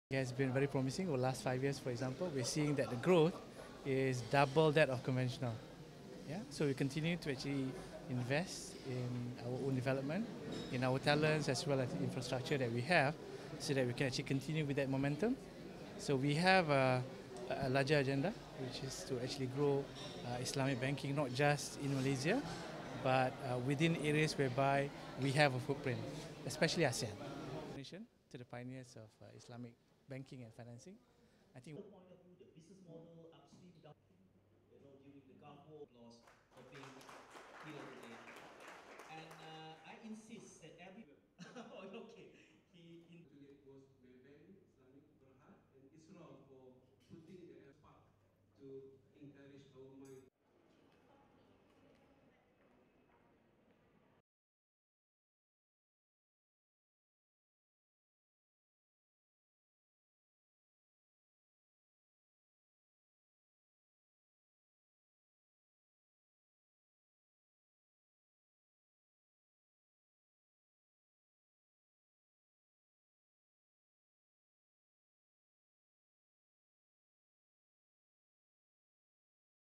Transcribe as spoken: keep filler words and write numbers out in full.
It has been very promising over the last five years, for example. We're seeing that the growth is double that of conventional. Yeah, so we continue to actually invest in our own development, in our talents as well as the infrastructure that we have, so that we can actually continue with that momentum. So we have a, a larger agenda, which is to actually grow uh, Islamic banking not just in Malaysia, but uh, within areas whereby we have a footprint, especially ASEAN. To the pioneers of uh, Islamic banking and financing, I think. Point of view, the business model upstream down, you know, during the Gulf War, applause for being here today. And uh, I insist that every. Oh, okay. He in Actually, it was Maybank Islamic Berhad and Isra for putting the spark to encourage our mind